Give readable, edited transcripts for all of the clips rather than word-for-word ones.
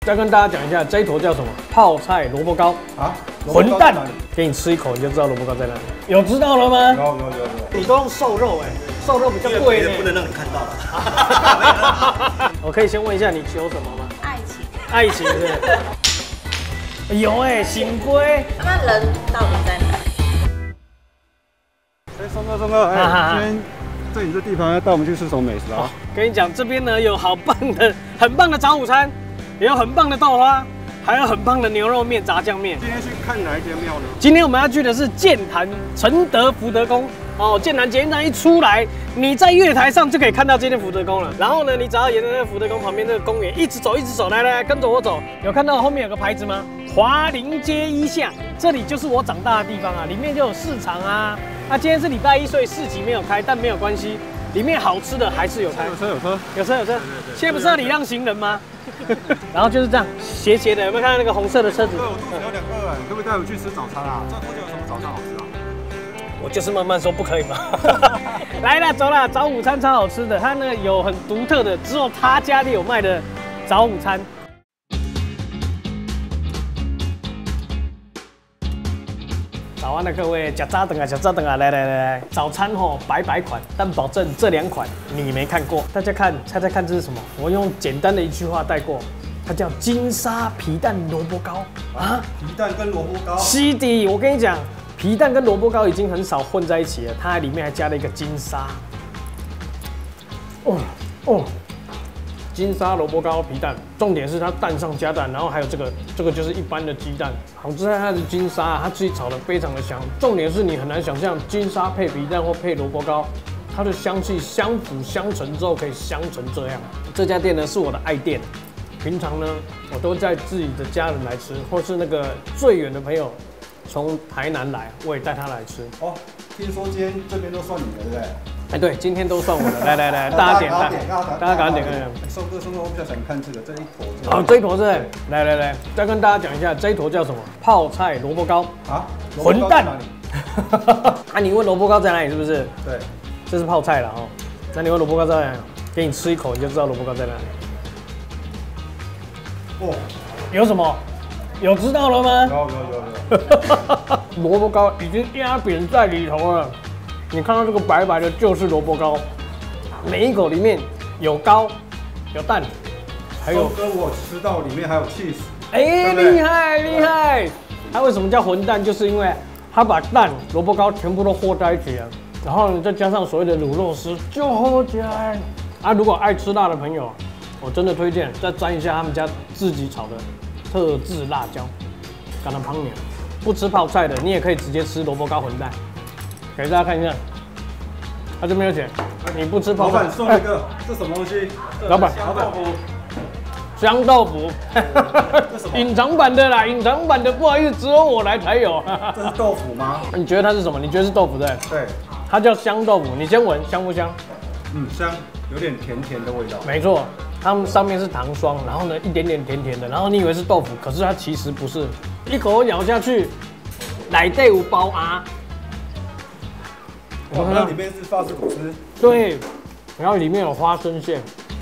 再跟大家讲一下，这一坨叫什么？泡菜萝卜糕啊！混蛋！给你吃一口你就知道萝卜糕在哪里。有知道了吗？有。你都用瘦肉哎，瘦肉比较贵呢。 不能让你看到了。 我可以先问一下你求什么吗？ 爱情。 爱情是？有哎，醒龟。 那人到底在哪？ 哎，松哥，今天在你这地方要带我们去吃什么美食啊？ 跟你讲，这边呢有很棒的早午餐，也有很棒的豆花，还有很棒的牛肉面、炸酱面。 今天去看哪一间庙呢？ 今天我们要去的是剑潭承德福德宫。哦，剑潭捷运站一出来，你在月台上就可以看到这间福德宫了。然后呢，你只要沿着那个福德宫旁边那个公园一直走，来，跟着我走。有看到后面有个牌子吗？华林街一巷，这里就是我长大的地方啊，里面就有市场啊。今天是礼拜一，所以市集没有开，但没有关系，里面好吃的还是有开。有车。现在不是要礼让行人吗？然后就是这样斜的，有没有看到那个红色的车子？ 对，我肚子有点饿哎，可不可以带我去吃早餐啊？这附近有什么早餐好吃啊？ 我就是慢慢说，不可以吗？来了，走了，早午餐超好吃的，它呢有很独特的，只有他家里有卖的早午餐。早安的各位，吃早顿啊，来，早餐百款，但保证这2款你没看过。大家猜看这是什么？我用简单的一句话带过，它叫金沙皮蛋萝卜糕啊！ 皮蛋跟萝卜糕？ 是的，我跟你讲。皮蛋跟萝卜糕已经很少混在一起了，它里面还加了一个金沙。金沙萝卜糕皮蛋，重点是它蛋上加蛋，然后还有这个就是一般的鸡蛋。好吃在它的金沙，它自己炒得非常的香。重点是你很难想象金沙配皮蛋或配萝卜糕，它的香气相辅相成之后可以香成这样。这家店呢是我的爱店，平常呢我都在自己的家人来吃，或是那个最远的朋友。从台南来，我也带他来吃。 哦，听说今天这边都算你的，对不对？ 哎，对，今天都算我的。来，大家点，大家赶快点。 松哥，我比较想看这个这一坨。 哦，这一坨是，来，再跟大家讲一下，这一坨叫什么？泡菜萝卜糕啊！混蛋！你问萝卜糕在哪里是不是？对，这是泡菜了哦。那你问萝卜糕在哪里？给你吃一口你就知道萝卜糕在哪里。有什么？有知道了吗？有。萝卜糕已经压扁在里头了，你看到这个白的，就是萝卜糕。每一口里面有糕，有蛋，还有。 跟我吃到里面还有 cheese。 哎，厉害！它为什么叫混蛋？就是因为它把蛋、萝卜糕全部都和在一起了，然后你再加上所谓的卤肉丝，就和起来。如果爱吃辣的朋友，我真的推荐再沾一下他们家自己炒的。特制辣椒，干了胖面。不吃泡菜的，你也可以直接吃萝卜糕混蛋。给大家看一下，他这边有写，你不吃泡菜。老板送一个，这什么东西？ 老板，香豆腐。隐藏版的啦，隐藏版的，不好意思，只有我来才有。 这是豆腐吗？ 你觉得它是什么？你觉得是豆腐对？对，它叫香豆腐。你先闻，香不香？ 香，有点甜的味道。 没错。它们上面是糖霜，然后呢一点点甜的，然后你以为是豆腐，可是它其实不是。一口咬下去，内底有包鸭。 它里面是法式吐司。 对，然后里面有花生馅。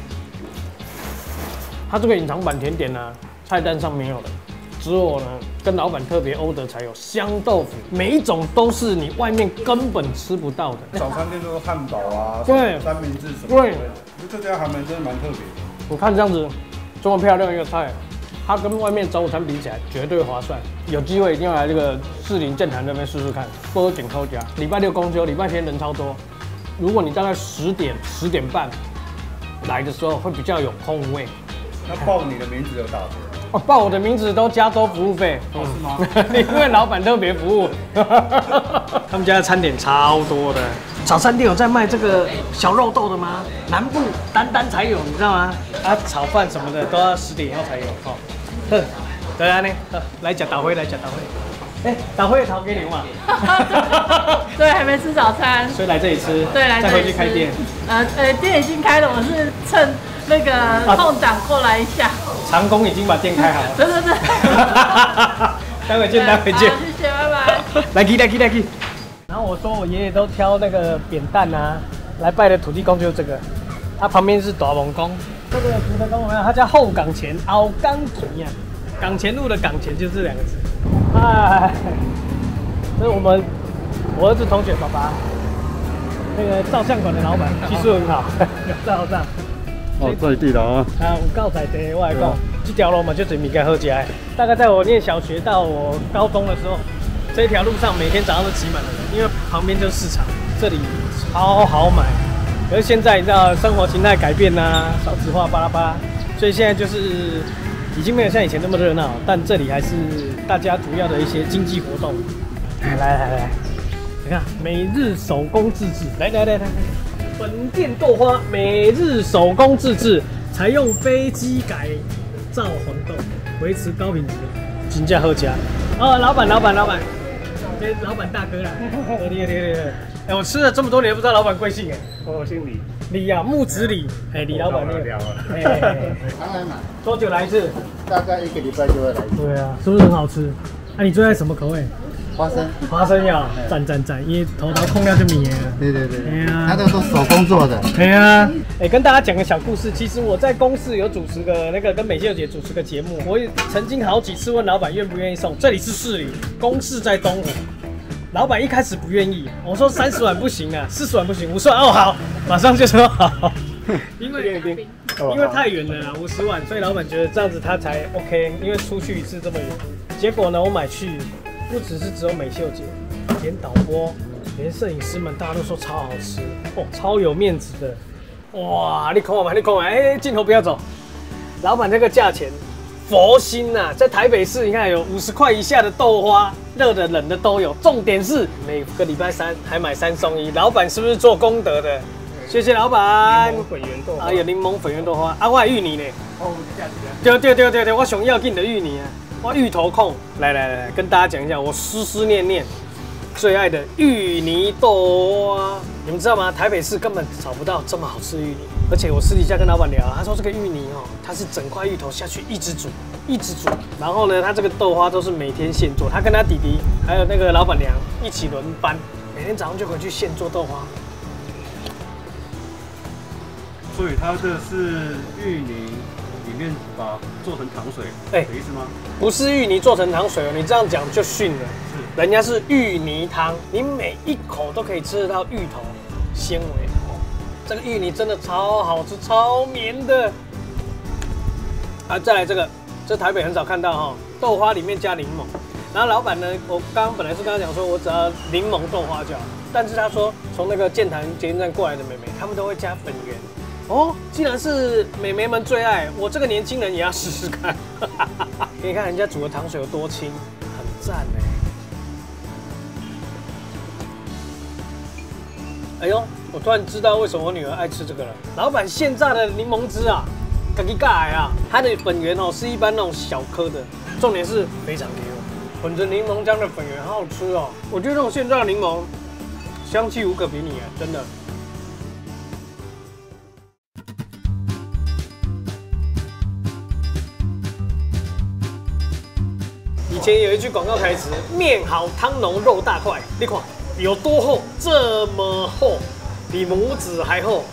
它这个隐藏版甜点呢，菜单上没有的，只有呢跟老板特别order才有香豆腐，每一种都是你外面根本吃不到的。 早餐店都是汉堡啊， 对， 三明治什么。对，这家还真的蛮特别的。 我看这样子这么漂亮一个菜，它跟外面早午餐比起来绝对划算。有机会一定要来这个士林剑潭那边试试看，波景扣家。礼拜6公休，礼拜天人超多。如果你大概10点半来的时候，会比较有空位。 那报你的名字有打折？ 报我的名字都加收服务费。 是吗？ 因为老板特别服务。他们家的餐点超多的。早餐店有在卖这个小肉豆的吗？南部单才有，你知道吗？炒饭什么的都要10点以后才有。对啊，来吃大辉，大辉炒给你嘛。 对，还没吃早餐， 所以来这里吃。 对，来这里吃。再回去开店。店已经开了，我是趁那个空档过来一下。 长工已经把店开好了。对。待会见。谢谢，拜拜。 来去。然后我说我爷爷都挑那个扁担啊，来拜的土地公就是这个，它旁边是大王公， 这个福德宫它叫后港前凹港前呀，港前路的港前就是这2个字。哎，这是我儿子同学爸爸，那个照相馆的老板，技术很好，照。 哦，在地的啊。 啊，有够在地，我来讲，这条路嘛就最物件好吃的。大概在我念小学到我高中的时候，这条路上每天早上都挤满了人，因为旁边就是市场，这里超好买。可是现在你知道生活形态改变啦，少子化巴拉巴拉，所以现在就是已经没有像以前那么热闹，但这里还是大家主要的一些经济活动。来，你看每日手工自制，来。本店豆花每日手工自制，采用飞机改造黄豆，维持高品质，真正好吃。哦，老板，这老板大哥啦，厉害！哎，我吃了这么多年，不知道老板贵姓哎。 我姓李， 李啊，木子李，哎，李老板那个。 常来买， 多久来一次？ 大概1个礼拜就会来一次。 对啊，是不是很好吃？那你最爱什么口味？花生呀，赞，因为头控料就米了。 对，它这个都手工做的。 对啊，跟大家讲个小故事。其实我在公视有主持个那个跟美秀姐主持个节目，我也曾经好几次问老板愿不愿意送。这里是市里，公视在东湖。老板一开始不愿意，我说30万不行啊，40万不行。我说哦好，马上就说好，因为太远了啦，50万，所以老板觉得这样子他才 OK， 因为出去一次这么远。结果呢，我买去。不只有美秀姐，连导播、连摄影师们，大家都说超好吃哦，超有面子的。哇，你看嘛，哎，镜头不要走。老板这个价钱，佛心呐、在台北市你看有50块以下的豆花，热的冷的都有。重点是每个礼拜3还买3送1，老板是不是做功德的？谢谢老板。柠檬粉圆豆花，有柠檬粉圆豆花，啊，我还芋泥呢。哦，对，我想要紧的芋泥啊。哇，芋头控，来，跟大家讲一下，我思念最爱的芋泥豆花。你们知道吗？台北市根本找不到这么好吃的芋泥，而且我私底下跟老板聊，他说这个芋泥哦，它是整块芋头下去一直煮，然后呢，他这个豆花都是每天现做，他跟他弟弟还有那个老板娘一起轮班，每天早上就回去现做豆花。 所以它这是芋泥。里面把做成糖水，的意思吗？ 不是芋泥做成糖水哦，你这样讲就逊了。是，人家是芋泥汤，你每一口都可以吃得到芋头纤维。这个芋泥真的超好吃，超绵的。啊，再来这台北很少看到哈，豆花里面加柠檬。然后老板呢，我刚刚本来是跟他讲说，我只要柠檬豆花就好，但是他说从那个剑潭捷运站过来的妹妹，他们都会加粉圆。哦，既然是美眉们最爱，我这个年轻人也要试试看。你看人家煮的糖水有多轻，很赞哎。哎呦，我突然知道为什么我女儿爱吃这个了。老板现榨的柠檬汁啊，自己改啊，它的粉圆哦是一般那种小颗的，重点是非常牛，混着柠檬浆的粉圆好好吃哦。我觉得这种现榨的柠檬香气无可比拟哎，真的。以前有一句广告台词：“面好汤浓肉大块。”你看有多厚？这么厚，比拇指还厚，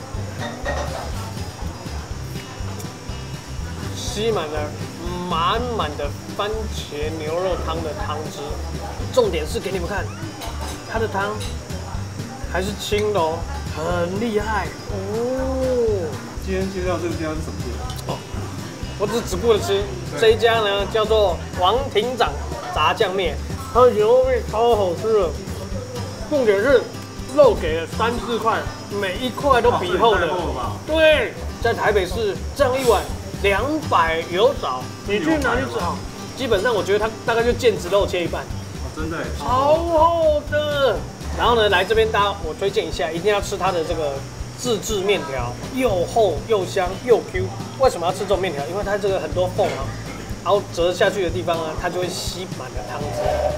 吸满了满的番茄牛肉汤的汤汁。重点是给你们看，它的汤还是清的哦，很厉害哦。 今天介绍这个家是什么店？哦。 我只顾着吃这一家呢，叫做王庭长炸酱面，它的牛肉面超好吃的，重点是肉给了3、4块，每一块都比厚的。对，在台北市这样一碗200有找，你去哪里找？基本上我觉得它大概就腱子肉切一半。 哦，真的， 超厚的。然后呢，来这边我推荐一下，一定要吃它的这个自制面条，又厚又香又 Q。为什么要吃这种面条？因为它这个很多缝啊，然后折下去的地方呢，它就会吸满了汤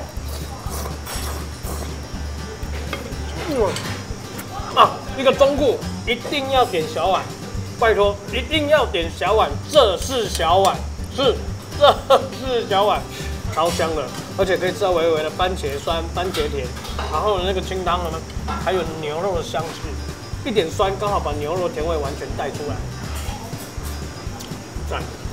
汁。一个中顾一定要点小碗，拜托一定要点小碗，这是小碗，这是小碗，超香的，而且可以吃到微微的番茄酸、番茄甜，然后那个清汤呢，还有牛肉的香气，一点酸刚好把牛肉甜味完全带出来。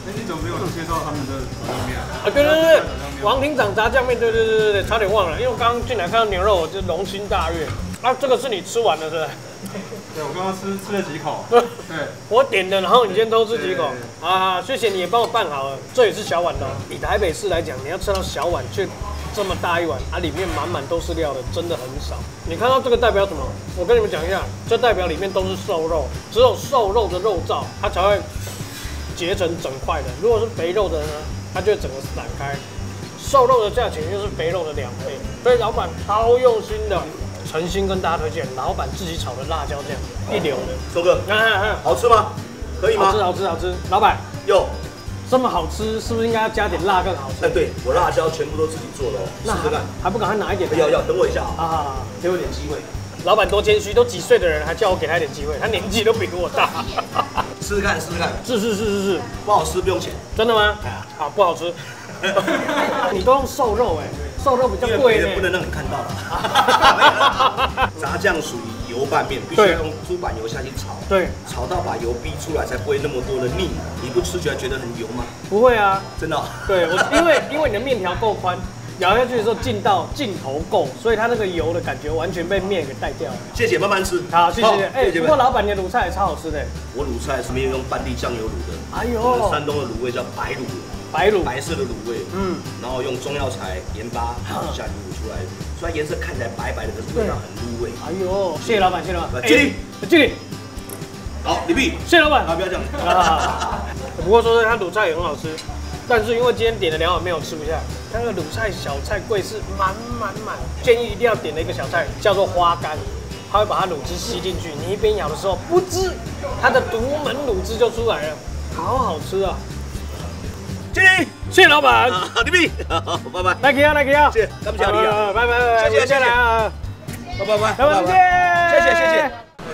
你怎么没有介绍他们的炸酱面啊？ 对，王厅长炸酱面，对，差点忘了，因为我刚刚进来看到牛肉，我就龙心大悦。啊，这个是你吃完了是不是？ 对，我刚刚吃了几口。 对， 我点的，然后你先偷吃几口啊，谢谢你也帮我办好了，这也是小碗的。以台北市来讲，你要吃到小碗却这么大一碗，啊，里面满满都是料的，真的很少。你看到这个代表什么？我跟你们讲一下，这代表里面都是瘦肉，只有瘦肉的肉燥，它才会结成整块的。如果是肥肉的呢，它就会整个散开。瘦肉的价钱就是肥肉的2倍，所以老板超用心的。诚心跟大家推荐，老板自己炒的辣椒酱，一流的。 周哥，好吃吗？可以吗？ 好吃。老板， 有这么好吃，是不是应该要加点辣更好吃？ 对，我辣椒全部都自己做的哦。试试看， 还不赶快拿一点？ 要，等我一下啊， 给我点机会。 老板多谦虚，都几岁的人还叫我给他一点机会，他年纪都比我大。 试试看。 是， 不好吃不用钱。 真的吗？好，不好吃。你都用瘦肉瘦肉比较贵呢， 不能让你看到了。炸酱属于油拌面，必须要用猪板油下去炒， 对， 炒到把油逼出来，才不会那么多的腻。你不吃起来觉得很油吗？ 不会啊， 真的。 对，因为你的面条够宽，咬下去的时候劲头够，所以它那个油的感觉完全被面给带掉了。 谢谢，慢慢吃。 好，谢谢。不过老板你的卤菜也超好吃的。我卤菜是没有用半地酱油卤的， 哎呦， 山东的卤味叫白卤。白色的卤味，然后用中药材、盐巴下去卤出来，虽然颜色看起来白白的，可是味道很入味。 哎呦，谢谢老板， 敬礼。好，李碧， 谢谢老板。 不要这样。 不过说真的，它卤菜也很好吃，但是因为今天点了2碗面，我吃不下。那个卤菜小菜柜是满，建议一定要点的一个小菜叫做花干，它会把它卤汁吸进去，你一边咬的时候，不知它的独门卤汁就出来了，好好吃啊！谢谢老板， 李碧，拜拜。 来给啊， 谢谢，感谢你啊， 拜，谢谢啊， 拜， 谢谢。 来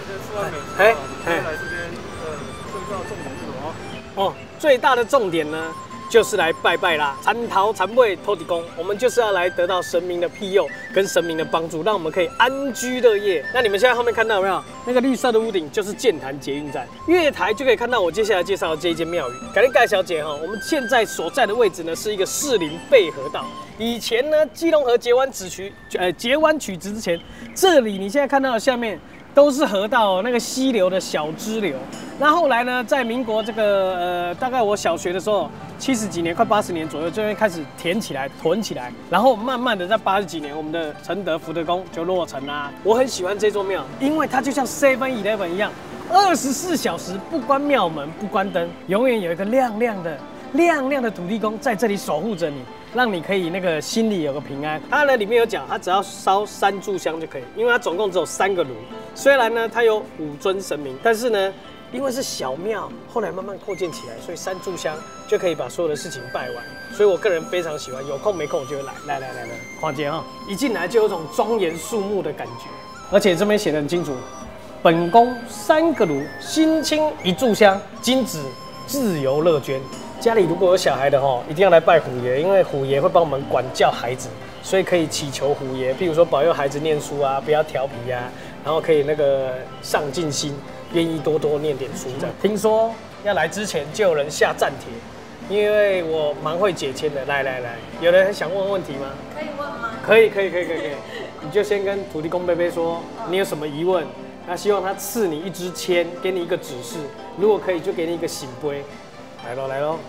这边最大的重点是什么？ 哦，最大的重点呢，就是来拜拜啦，蚕桃蚕味土地公，我们就是要来得到神明的庇佑跟神明的帮助，让我们可以安居乐业。那你们现在后面看到有没有那个绿色的屋顶，就是剑潭捷运站，月台就可以看到我接下来介绍的这一间庙宇。感谢盖小姐哈，我们现在所在的位置呢是一个士林贝河道。以前呢，基隆河截弯曲直之前，这里你现在看到的下面都是河道，那个溪流的小支流。那后来呢，在民国这个大概我小学的时候，70几年快80年左右，这边开始填起来、囤起来，然后慢慢的在80几年，我们的承德福德宫就落成啦。我很喜欢这座庙，因为它就像 7-11一样，24小时不关庙门、不关灯，永远有一个亮亮的土地公在这里守护着你，让你可以那个心里有个平安。它呢里面有讲，它只要烧3炷香就可以，因为它总共只有3个炉。虽然呢它有5尊神明，但是呢因为是小庙，后来慢慢扩建起来，所以3炷香就可以把所有的事情拜完。所以我个人非常喜欢，有空没空我就会来。花姐哈，一进来就有种庄严肃穆的感觉，而且这边写得很清楚，本宫3个炉，心清1炷香，金子自由乐捐。家里如果有小孩的哈，一定要来拜虎爷，因为虎爷会帮我们管教孩子，所以可以祈求虎爷，譬如说保佑孩子念书啊，不要调皮啊，然后可以那个上进心，愿意多念点书这样。听说要来之前就有人下战帖，因为我蛮会解签的。来，有人想问问题吗？ 可以问吗？ 可以。你就先跟土地公伯伯说你有什么疑问，那希望他赐你一支签，给你一个指示，如果可以就给你一个醒杯。来咯！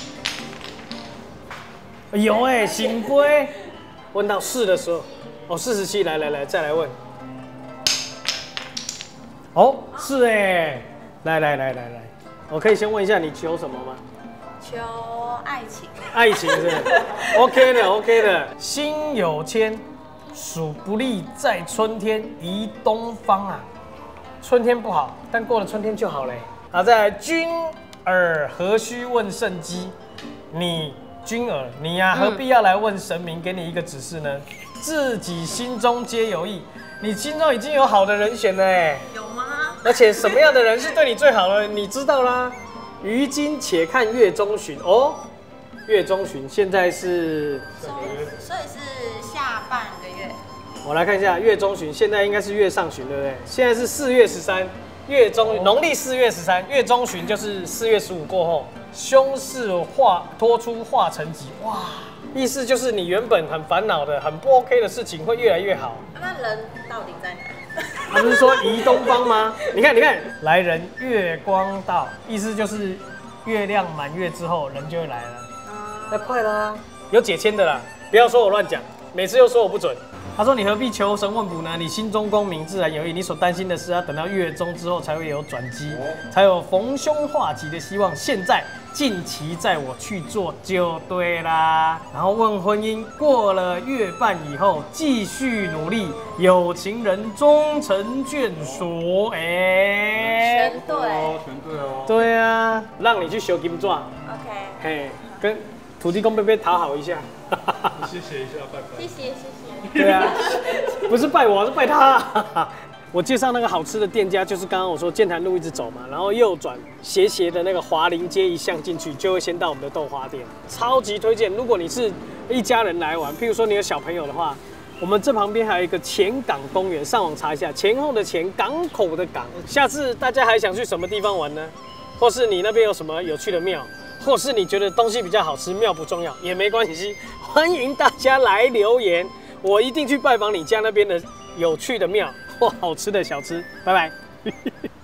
有醒杯。问到4的时候，哦，47，来，再来问。哦，是来，我可以先问一下你求什么吗？ 求爱情。 爱情是 OK 的。心有牵，属不利在春天宜东方啊。春天不好，但过了春天就好嘞。好，再来君尔何须问圣机？君尔，你呀，何必要来问神明给你一个指示呢？自己心中皆有意，你心中已经有好的人选了有吗？ 而且什么样的人是对你最好的，你知道啦。于今且看月中旬哦，月中旬现在是， 所以是下半个月。 我来看一下月中旬，现在应该是月上旬，对不对？现在是4月13，农历4月13，月中旬就是4月15过后。 凶事拖出化成吉，哇，意思就是你原本很烦恼的、很不 OK 的事情会越来越好。 那人到底在哪？ 他不是说移东方吗？你看，来人月光到，意思就是月亮满月之后人就会来了。那快啦，有解签的啦，不要说我乱讲，每次又说我不准。他说：“你何必求神问卜呢？你心中功名自然有意。你所担心的事要等到月中之后才会有转机，才有逢凶化吉的希望。现在近期载我去做就对啦。然后问婚姻，过了月半以后继续努力，有情人终成眷属。 全对， 全对哦。 对啊，让你去修金钻。 OK， 嘿，跟土地公伯伯讨好一下。 谢谢一下，拜拜。 谢谢。 对啊，不是拜我，是拜他。我介绍那个好吃的店家，就是刚刚我说剑潭路一直走嘛，然后右转斜的那个华林街一巷进去，就会先到我们的豆花店，超级推荐。如果你是一家人来玩，譬如说你有小朋友的话，我们这旁边还有一个前港公园，上网查一下，前后的前，港口的港。下次大家还想去什么地方玩呢？或是你那边有什么有趣的庙？或是你觉得东西比较好吃，庙不重要也没关系，欢迎大家来留言，我一定去拜访你家那边的有趣的庙或好吃的小吃。拜拜。